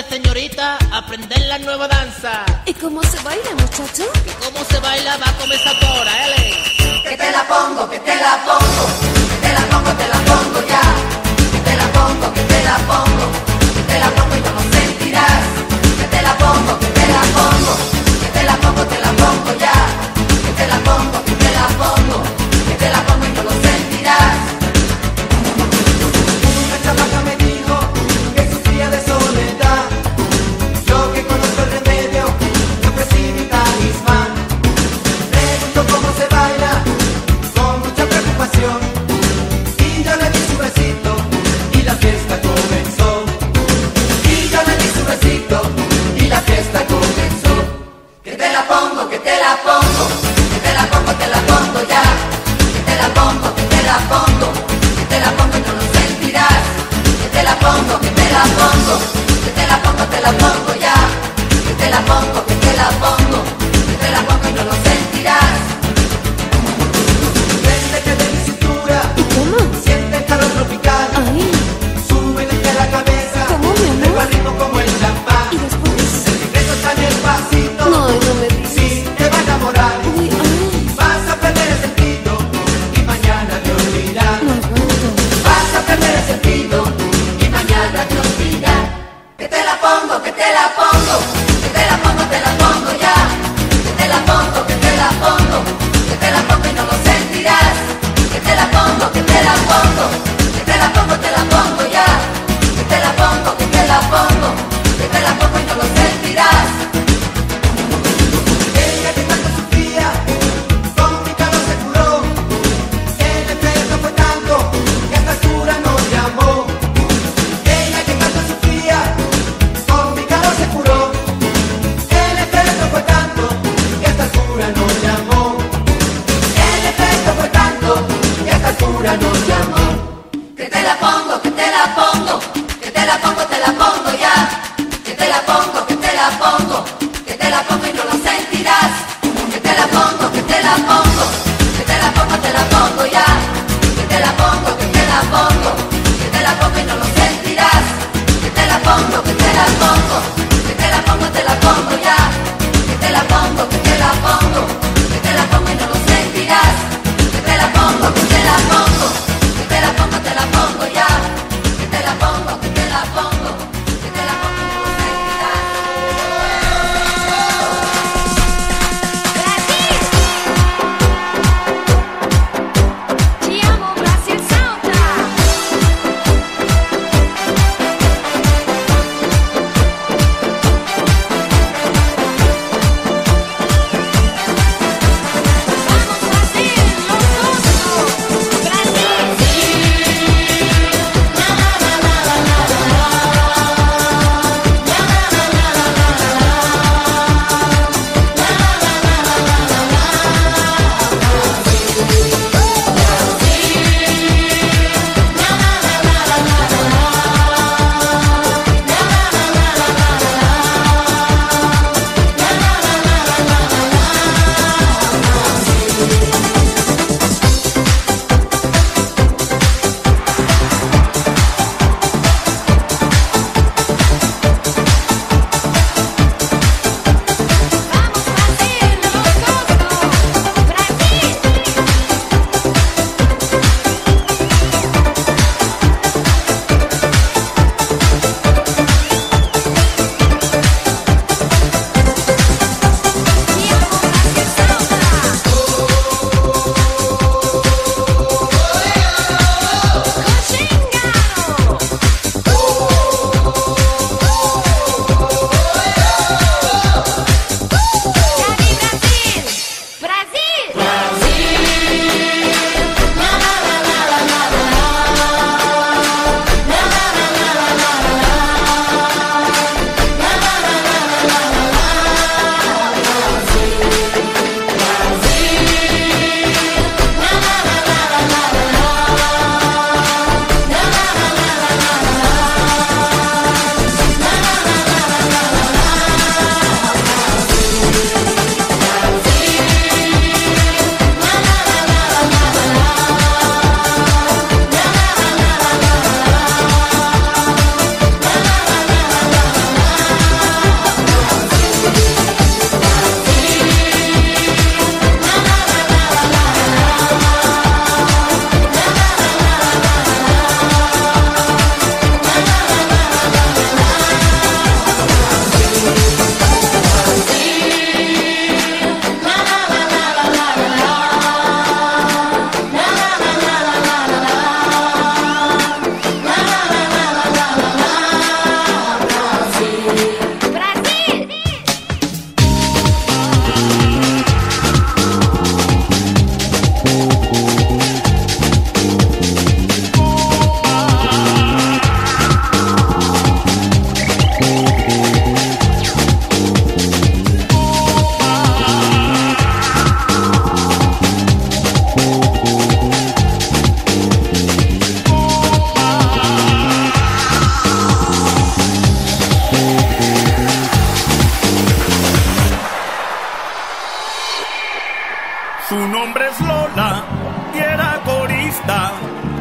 señorita, aprender la nueva danza. ¿Y cómo se baila, muchacho? ¿Y cómo se baila? Va a comenzar ahora, Ele. Que te la pongo, que te la pongo, que te la pongo, te la pongo ya. Que te la pongo, que te la pongo, que te la pongo y no lo sentirás. Que te la pongo, que te la pongo, que te la pongo, te la pongo ya. Que te la pongo, que te la pongo, que te la pongo y no lo sentirás. Una chamaca me dijo que sufría de soledad. Yo que conozco el remedio, le ofrecí mi talismán. Pregunto cómo se baila, con mucha preocupación. Y yo le di su besito, y la fiesta comenzó. Y yo le di su besito, y la fiesta comenzó. Que te la pongo, que te la pongo, que te la pongo, te la pongo ya. Que te la pongo, que te la pongo, que te la pongo y no lo sentirás. Que te la pongo, que te la pongo, que te la pongo, te la pongo ya. Que te la pongo, que te la pongo, que te la pongo y no lo sentirás. Préndete de mi cintura, ¿Y cómo? siente el calor tropical. Ay, Súbete de la cabeza, ¿cómo, mi amor? luego al ritmo como el champán. ¿y después? El secreto está en el pasito, No, no me digas. sí, te va a enamorar. Uy, ay, Vas a perder el sentido y mañana te olvidarás. no aguanto. Vas a perder el sentido y mañana te olvidarás. Que te la pongo, que te la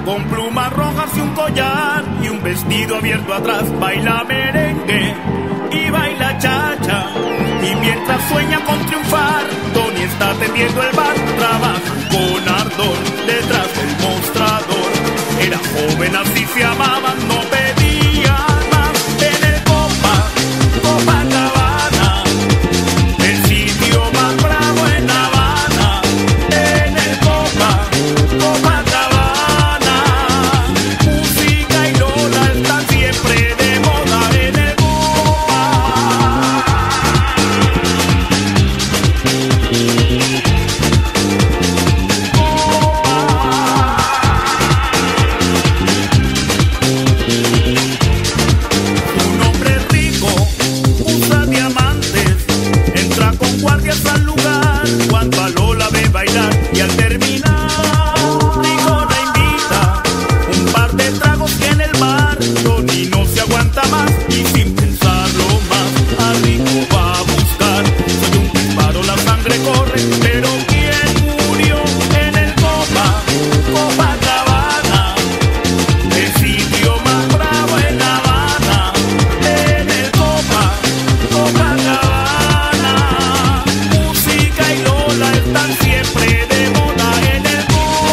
con plumas rojas y un collar y un vestido abierto atrás, baila merengue y baila cha-cha. Y mientras sueña con triunfar, Tony está atendiendo el bar, trabaja con ardor detrás del mostrador. Era joven, así se amaban, no pedía más. En el Copacabana, el sitio más bravo en La Habana. En el Copacabana, música y Lola están siempre de moda. En el un hombre rico usa diamantes, entra con guardias al lugar cuando a Lola ve bailar y al terminar Rico la invita un par de tragos que en el bar Tony no se aguanta más y sin pensarlo más a Rico va a buscar. Soy un disparo, la sangre corre, pero ¿quién murió en el Copacabana? El sitio más bravo en La Habana. En el Copacabana, música y Lola están siempre de moda. En el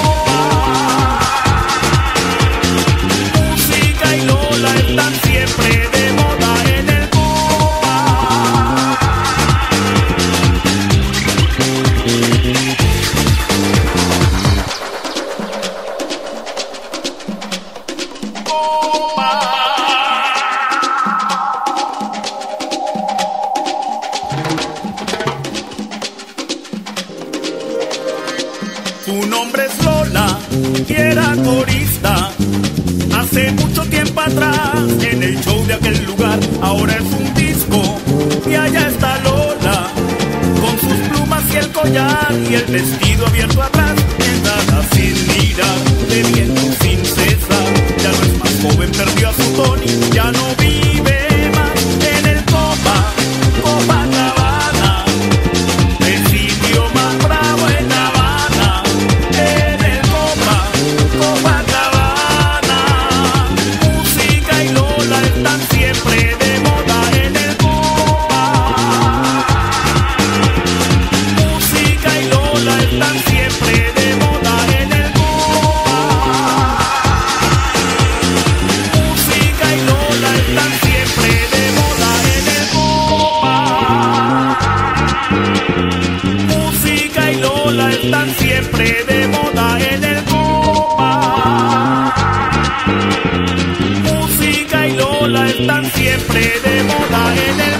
música y Lola están siempre de moda. En el Su nombre es Lola y era corista hace mucho tiempo atrás en el show de aquel lugar. Ahora es un disco y allá está Lola con sus plumas y el collar y el vestido abierto atrás, sentada sin mirar, bebiendo sin cesar. Ya no es más joven, perdió a su Tony, ya no vive más en el Copacabana, el sitio más bravo en La Habana. En el Copacabana, música y Lola están siempre de moda. En el música y Lola están siempre de moda. En el música y Lola están siempre de moda. En el música y Lola están siempre de moda. En el música y Lola están siempre de moda. En el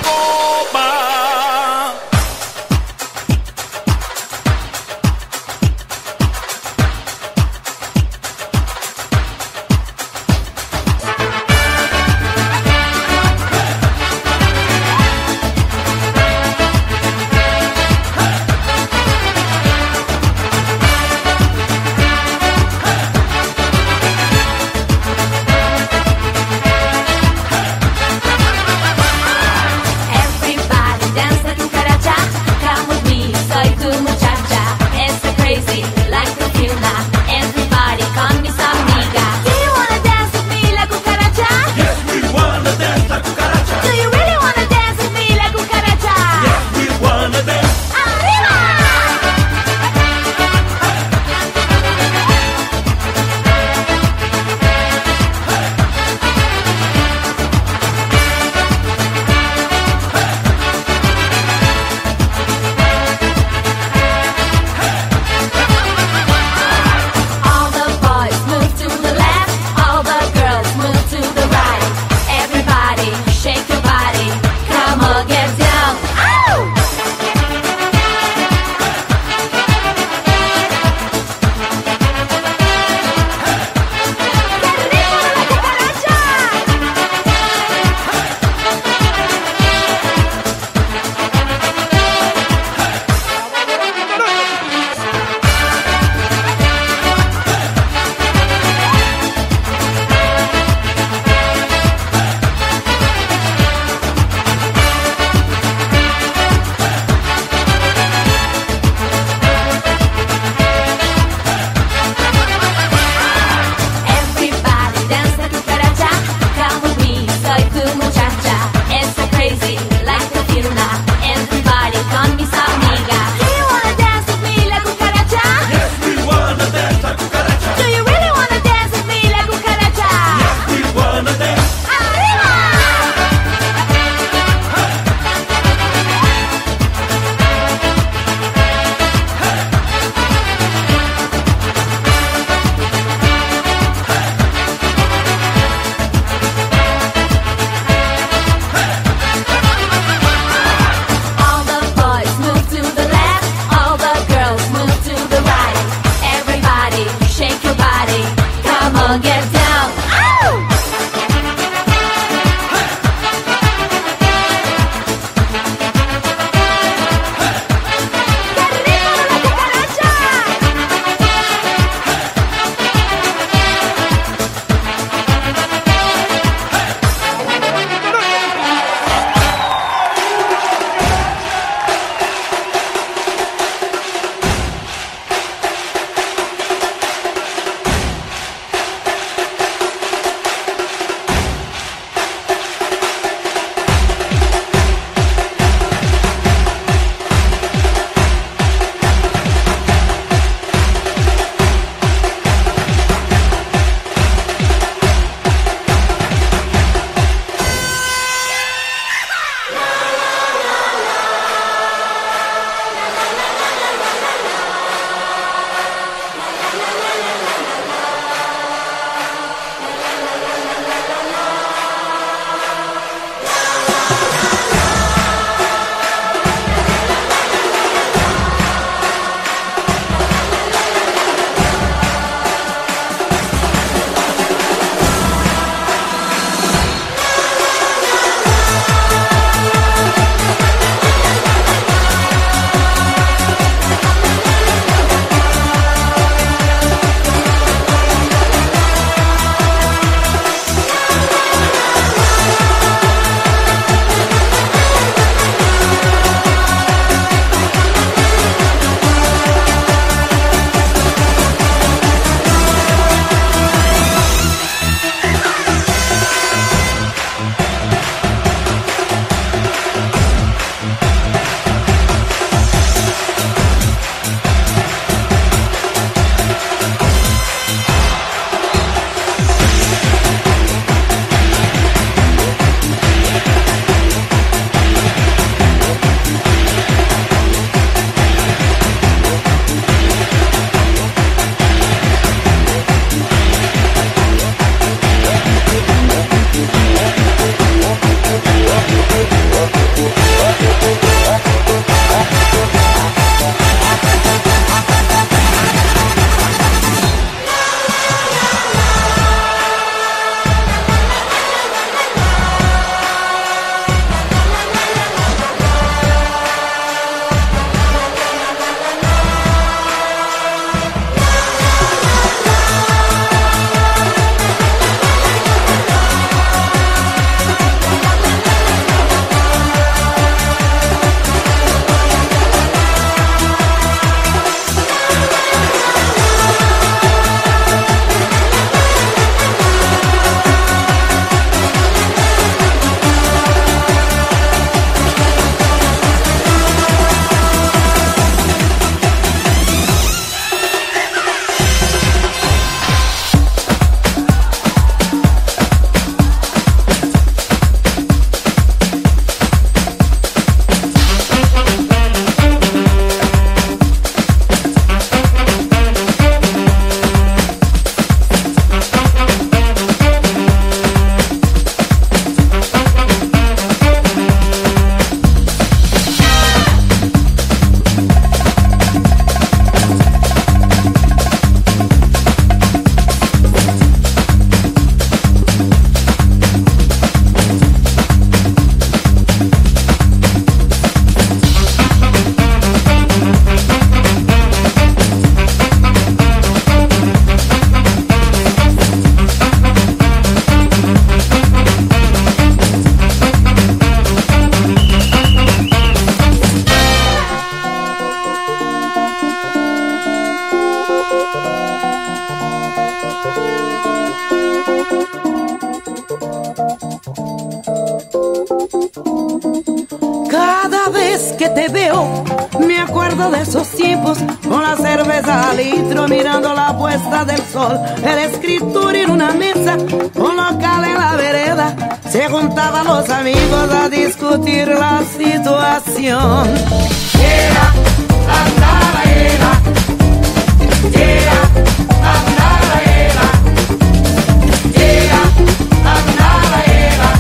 veo, me acuerdo de esos tiempos, con la cerveza al litro, mirando la puesta del sol. El escritor en una mesa, un local en la vereda, se juntaban los amigos a discutir la situación. Yeah, andaba era. Yeah, andaba era. Yeah, andaba era.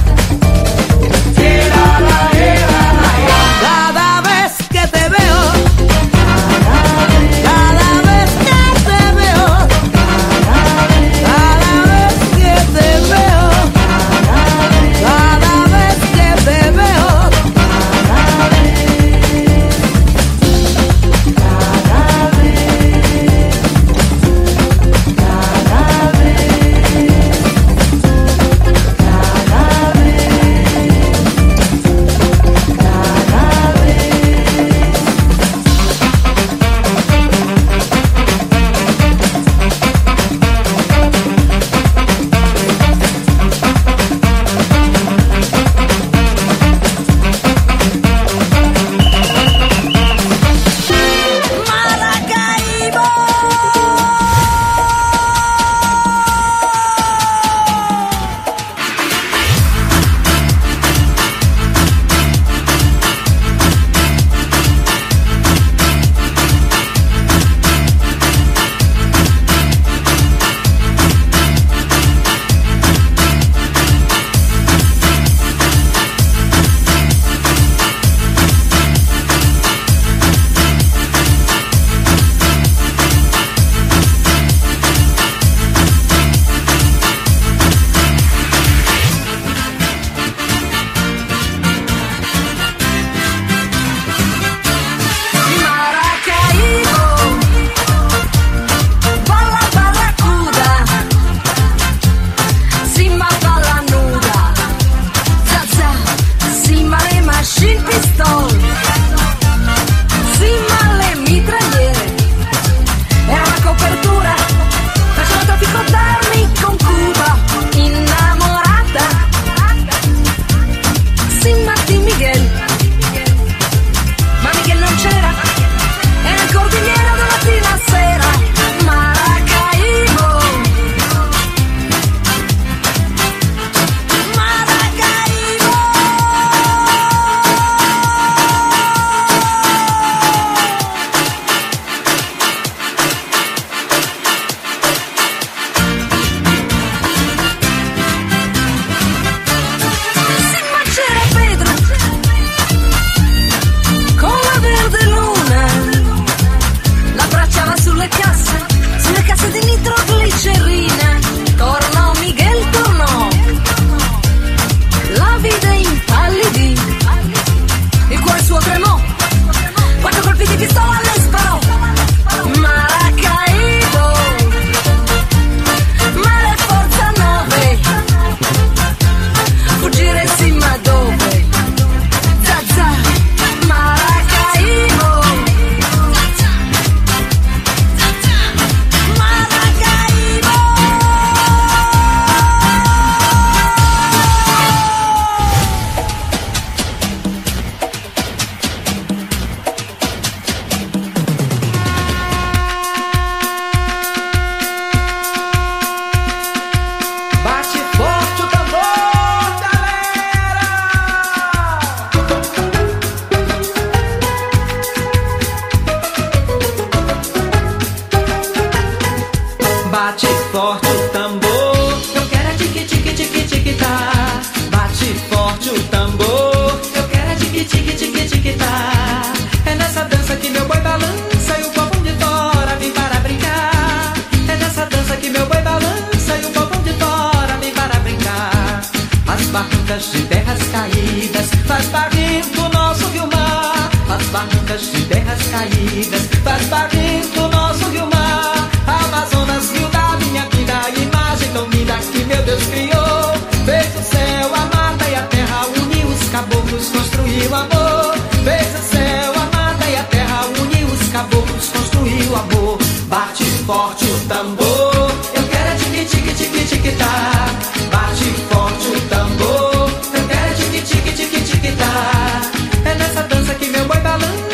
Cada vez que te veo, cada vez que te veo, cada vez que te veo, cada vez que te veo. É nessa dança que meu boi balança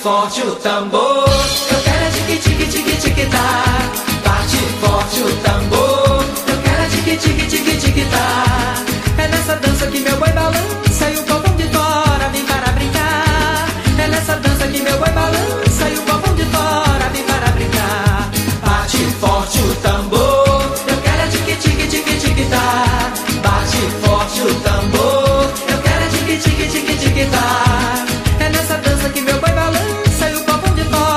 forte o tambor. Eu quero é tique tique tique tique tá. Bate forte o tambor. Eu quero é tique tique tique tique tá. É nessa dança que meu boi balança e o povão de fora vem para brincar. É nessa dança que meu boi balança e o povão de fora vem para brincar. Bate forte o tambor. Eu quero é tique tique tique tique tá. Bate forte o tambor. Eu quero é tique tique tique tique tá. É nessa dança que meu boi balança e o povão de fora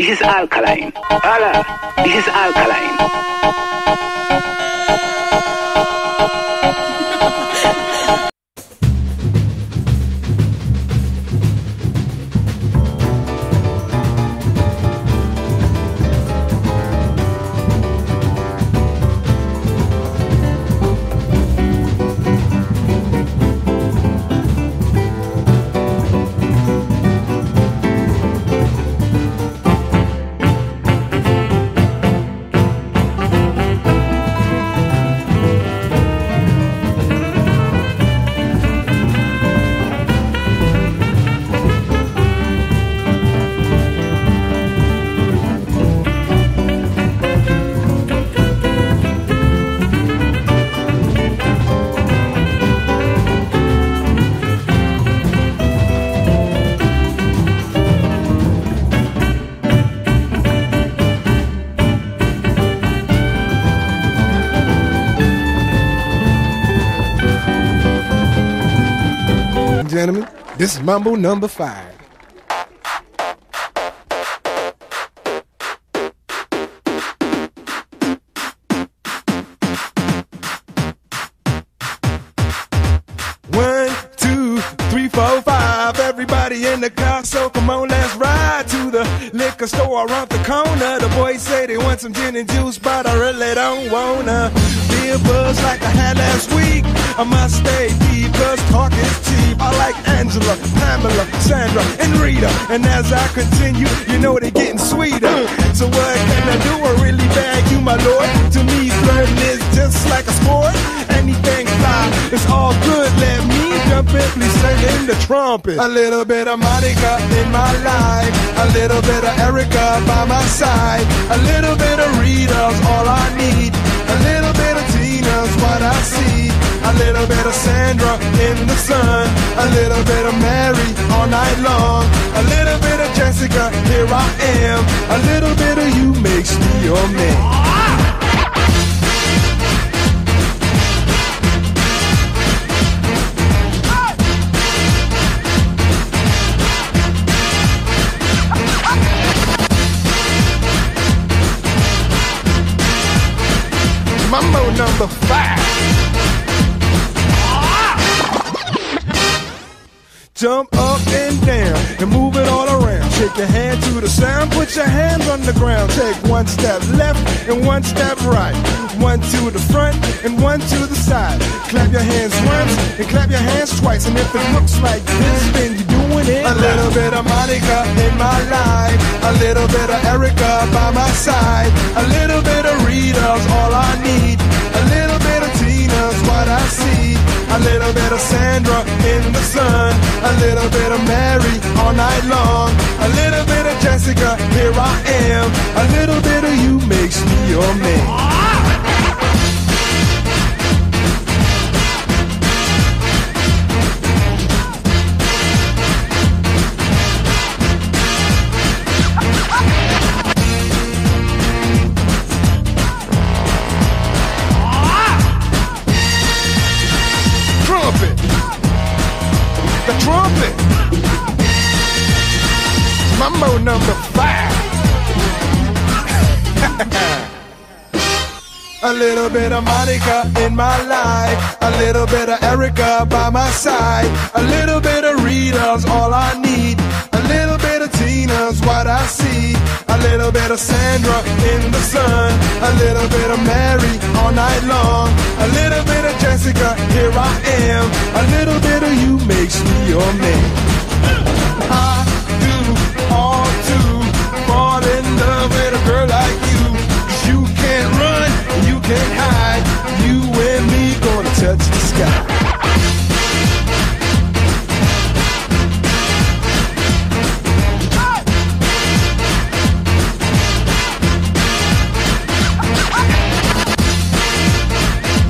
This is Alkaline. Hola, this is Alkaline. Gentlemen, this is Mambo number 5. One, two, three, four, five. Everybody in the car, so come on, let's ride to the liquor store around the corner. The boys say they want some gin and juice, but I really don't wanna be a buzz like I had last week. I must stay deep, cause talk is cheap. I like Angela, Pamela, Sandra, and Rita. And as I continue, you know they're getting sweeter. So what can I do? I really bag you, my lord. To me, flirting is just like a sport. Anything fly, it's all good. Let me jump in, please sing in the trumpet. A little bit of Monica in my life, a little bit of Erica by my side, a little bit of Rita's all I need, a little bit of Tina's what I see, a little bit of Sandra in the sun, a little bit of Mary all night long, a little bit of Jessica, here I am, a little bit of you makes me your man. Mambo number 5. Jump up and down and move it all around. Shake your hand to the sound, put your hands on the ground. Take one step left and one step right. One to the front and one to the side. Clap your hands once and clap your hands twice. And if it looks like this, then you're doing it. A little bit of Monica in my life, a little bit of Erica by my side, a little bit of Rita's all I need, a little bit of Tina's what I see, a little bit of Sandra in the sun, a little bit of Mary all night long, a little bit of Jessica, here I am, a little bit of you makes me your man. Trumpet. Mambo number 5. A little bit of Monica in my life, a little bit of Erica by my side, a little bit of Rita's all I need, a little bit of Tina's what I see, a little bit of Sandra in the sun, a little bit of Mary all night long, a little bit of Jessica, here I am, a little bit of you makes me your man. I do all to fall in love with a girl like you, 'cause you can't run, you can't hide, you and me gonna touch the sky.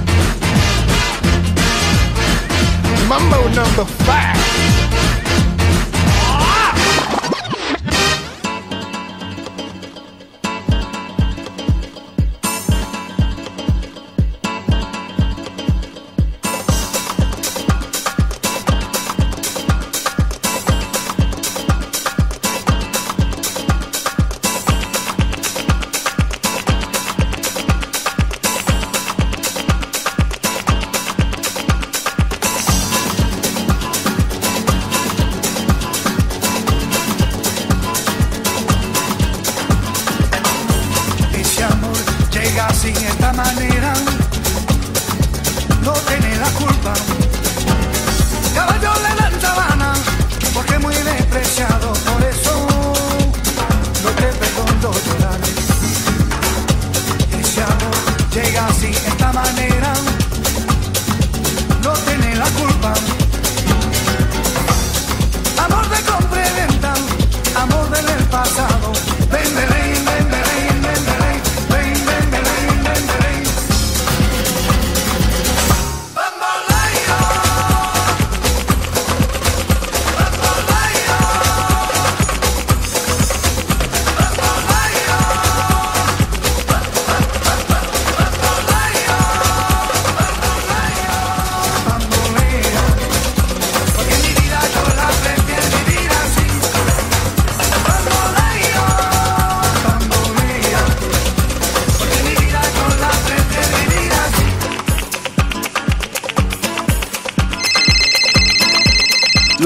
Mambo number 5.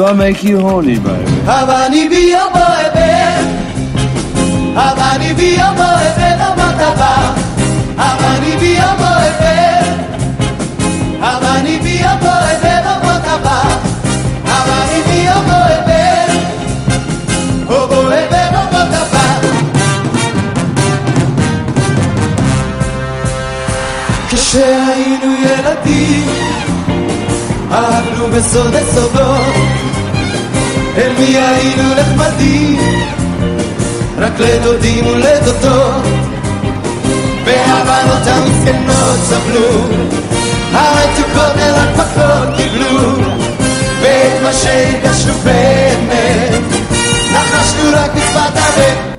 Do I make you horny, baby? Havani be a boy, baby. Havani be a boy, baby, no matter what. Havani be a boy, baby. Havani be a boy, baby, no matter what. Havani be a boy, baby. Oh boy, baby, no matter what. כשהיינו ילדים, אהבנו בסוד הסודות, אל מי היינו נחמדים, רק לדודים ולדודות, והבנות המסכנות סבלו, המתוקות אל הפחות קיבלו, ואת מה שהרגשנו באמת, נחשנו רק בשפת האמת.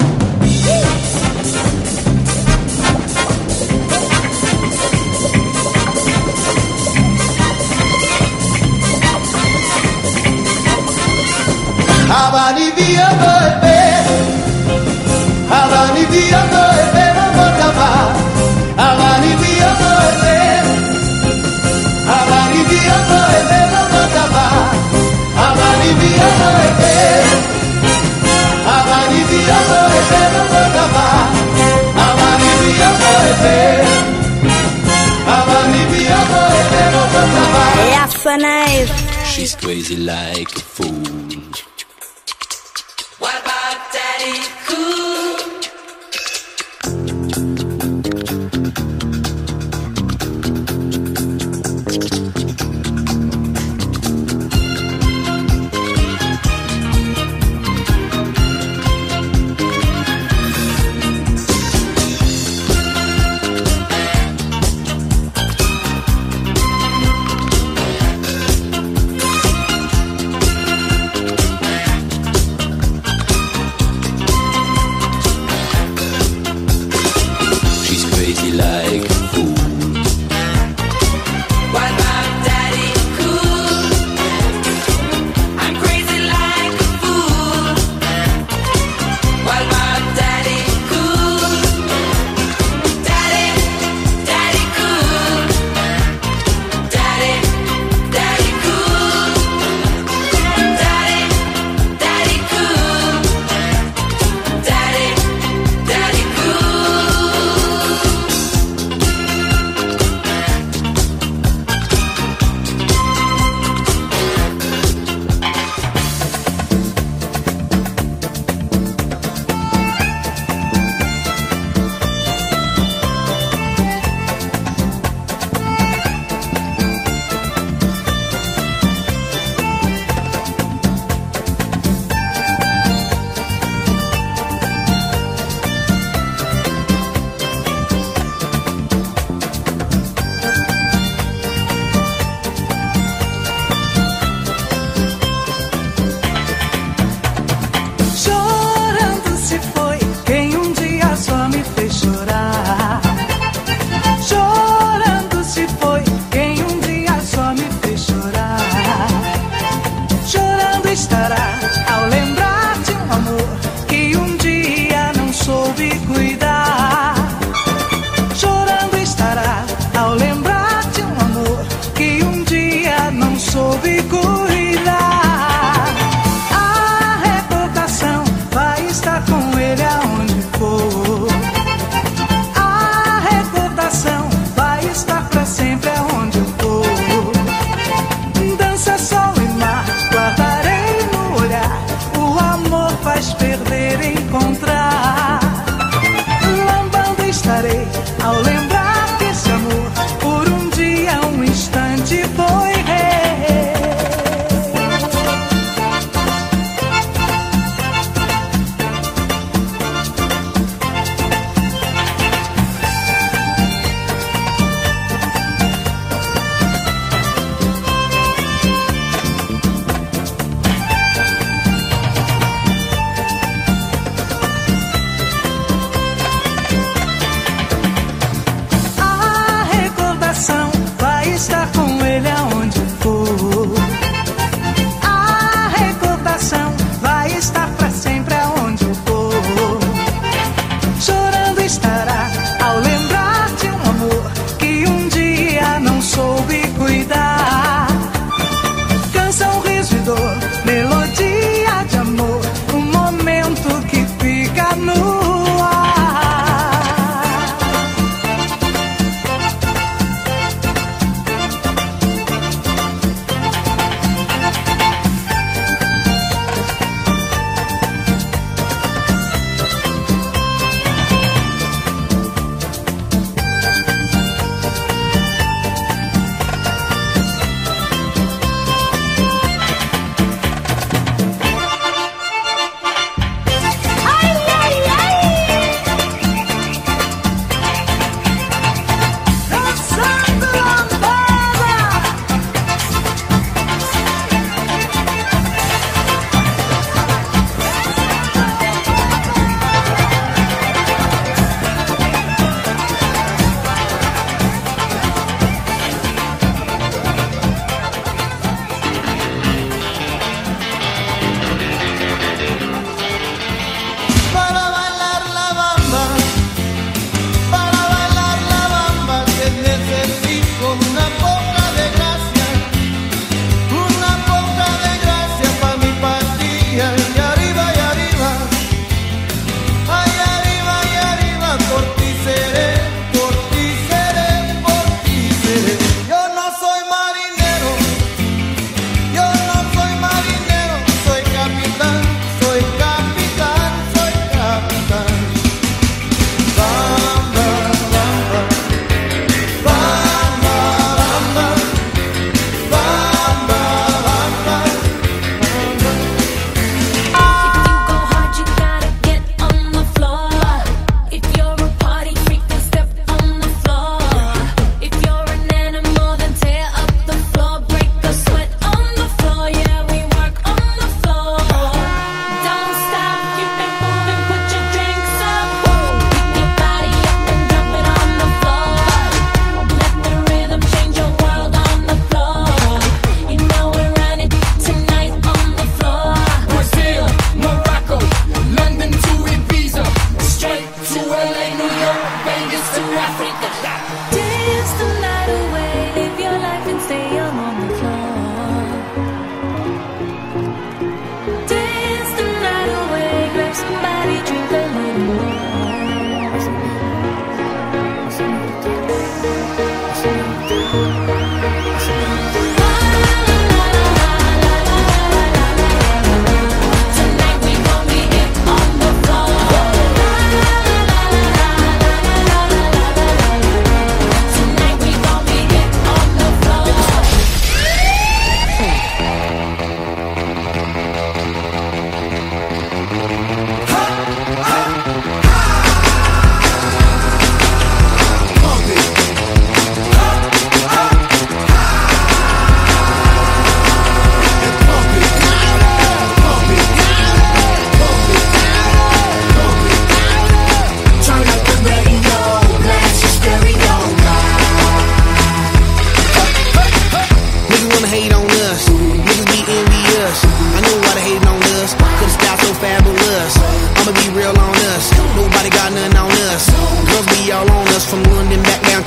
Havani be a boy, baby. Havani be a boy, baby, no matter what. Havani be a boy, baby. Havani be a boy, baby, no matter what. Havani be a boy, baby. Havani be a boy, baby, no matter what. Havani be a boy, baby. Havani be a boy, baby, no matter what. Yafanez. She's crazy like a fool. What about Daddy Cool?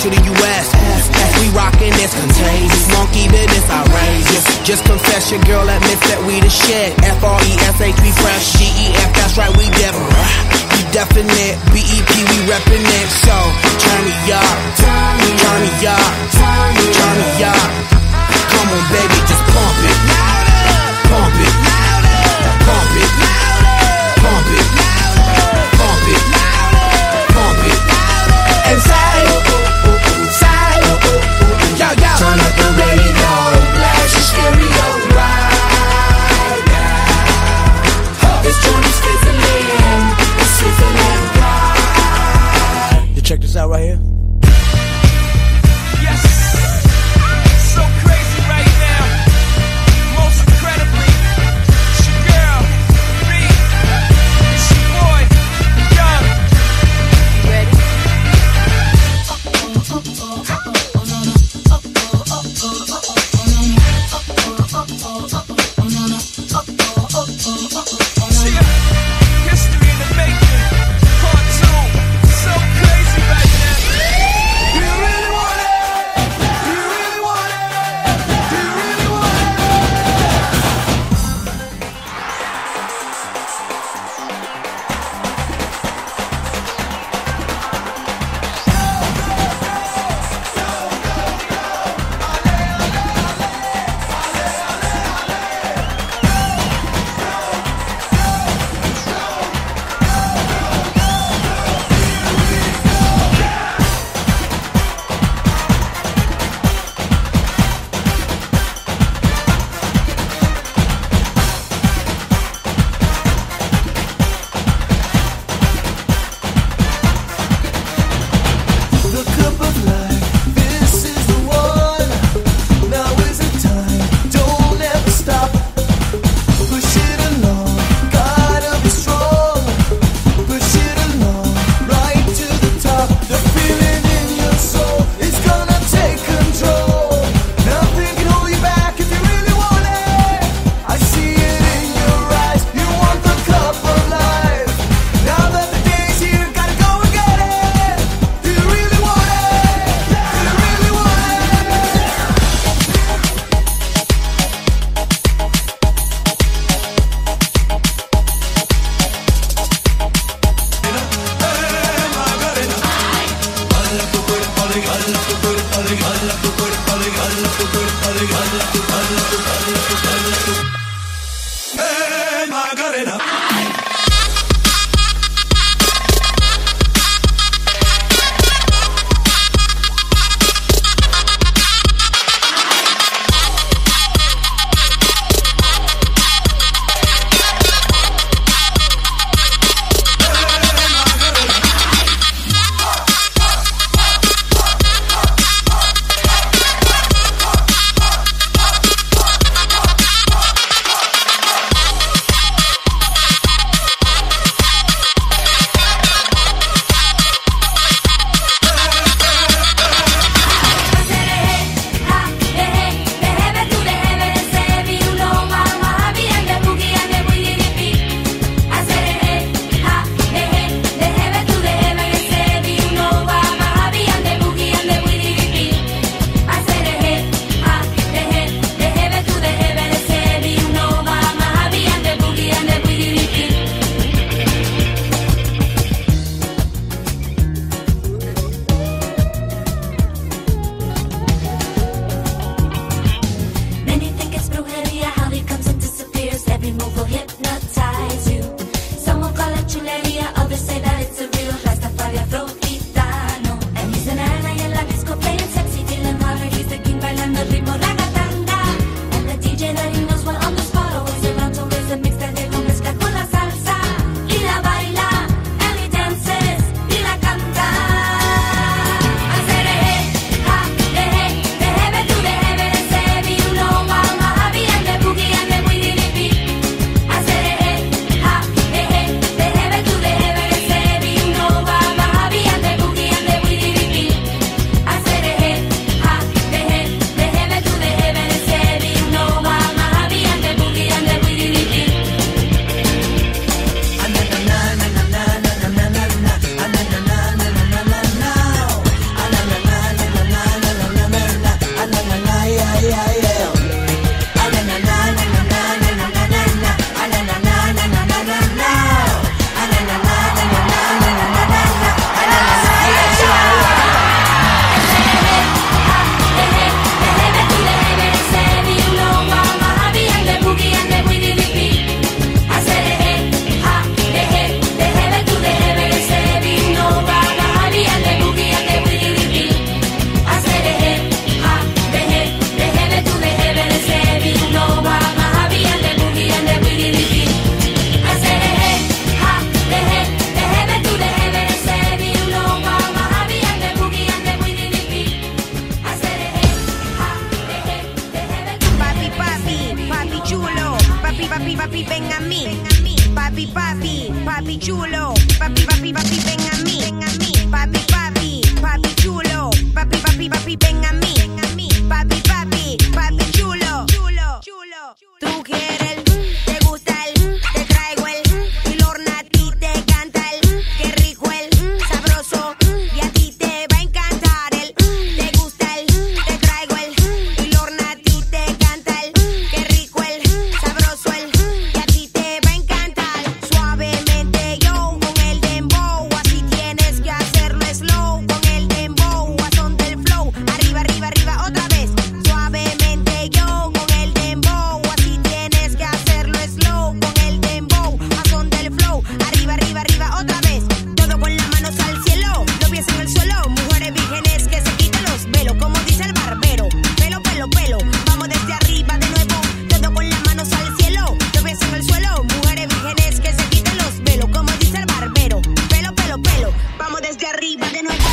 to the U.S. As we rockin' this contagious, monkey business outrageous. Just confess your girl admits that we the shit. F-R-E-S-H, we fresh. G-E-F, that's right, we different. We definite. B-E-P, we reppin' it. So, turn me up, turn me up, turn me up. Come on, baby, just pump it. Pump it. Pump it. Pump it. Pump it. Pump it. And say, yo, yo. Turn up the radio, blast your stereo right now. This joint is sizzling, it's sizzling right. You check this out right here. Yes, so crazy right now. Most incredibly, it's your girl, B, it's your boy, Young. You ready? See ya. History in the making. Part 2. So crazy right now. Do you really want it? Do you really want it? Do you really want The cup of life, this is the one. Now is the time, don't ever stop. Push it along, gotta be strong. Push it along, right to the top. The feeling in your soul is gonna take control. Nothing can hold you back if you really want it. I see it in your eyes, you want the cup of life. Now that the day's here, gotta go and get it. Do you really want it? Do you really want it? mí. Papi, papi, papi chulo. Papi, papi, papi, ven a mí. Papi, papi, papi chulo. Papi, papi, papi, ven a mí. Papi, papi, papi chulo. Tú quieres el, te gusta el, te traigo el, y Lorna a ti te canta el, qué rico el, sabroso, y a ti te va a encantar el, te gusta el, te traigo el, y Lorna a ti te canta el, qué rico el, sabroso el, y a ti te va a encantar. Suavemente yo con el dembow, así tienes que hacerlo slow, con el dembow, a son del flow, arriba, arriba, arriba, otra vez. Suavemente yo con el dembow, así tienes que hacerlo slow, con el dembow, a son del flow, arriba, arriba, arriba, otra vez. Todo con las manos al cielo, los pies en el suelo, mujeres vírgenes que se quiten los velos, como dice el barbero, pelo, pelo, pelo, vamos desde arriba de nuevo, todo con las manos al cielo, los pies en el suelo, mujeres vírgenes que se quiten los velos, como dice el barbero, pelo, pelo, pelo, vamos desde arriba de nuevo.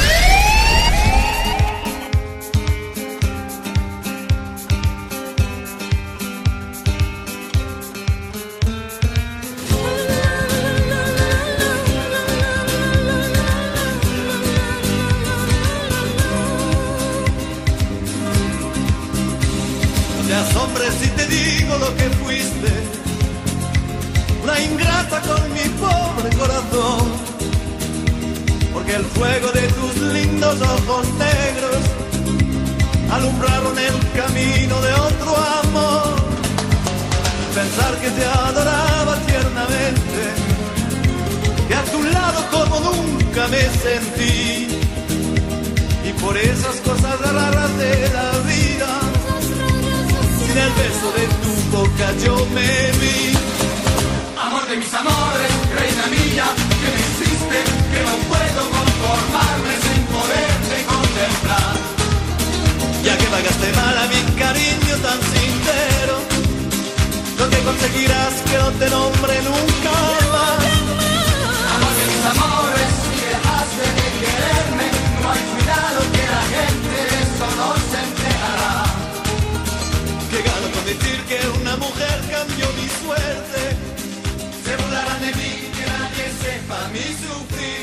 No te asombres si te digo lo que fuiste, una ingrata con mi pobre corazón, porque el fuego de tus lindos ojos negros alumbraron el camino de otro amor. Pensar que te adoraba tiernamente, que a tu lado como nunca me sentí, y por esas cosas raras de la vida, sin el beso de tu boca yo me vi. Amor de mis amores, reina mía, que me hiciste, que no puedo conformarme sin poderte contemplar. Ya que pagaste mal a mi cariño tan sincero, lo que conseguirás que no te nombre nunca más. Amor de mis amores, si dejaste de quererme, no hay cuidado que la gente de eso no se enterará. Que gano con decir que una mujer cambió mi suerte, se burlarán de mí, que nadie sepa mi sufrir.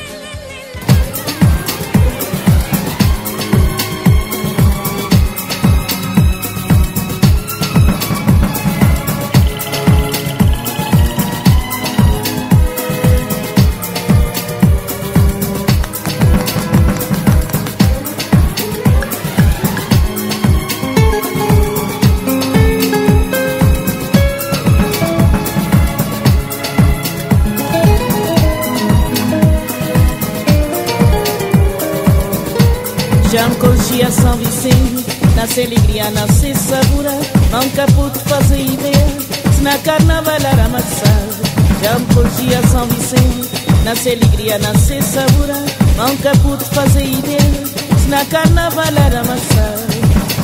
Já me conhecia São Vicente, nasce alegria, nasce sabura, nunca pude fazer ideia, se na carnaval era amassado. Já me conhecia São Vicente, nasce alegria, nasce sabura, nunca pude fazer ideia, se na carnaval era amassado.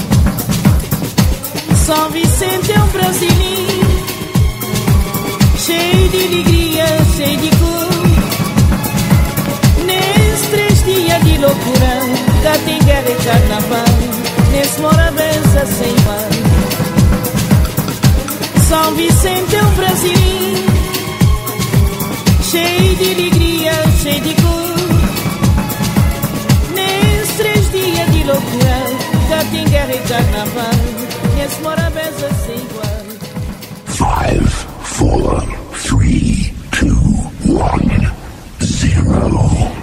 São Vicente é brasileiro, cheio de alegria, cheio de cor. Nesses 3 dias de loucura, cá tem guerra e carnaval, nesse morabeza sem mar. São Vicente é brasileiro, cheio de alegria, cheio de cor. Nesses 3 dias de loucura, cá tem guerra e carnaval, nesse morabeza sem igual. 5, 4, 3, 2, 1, 0.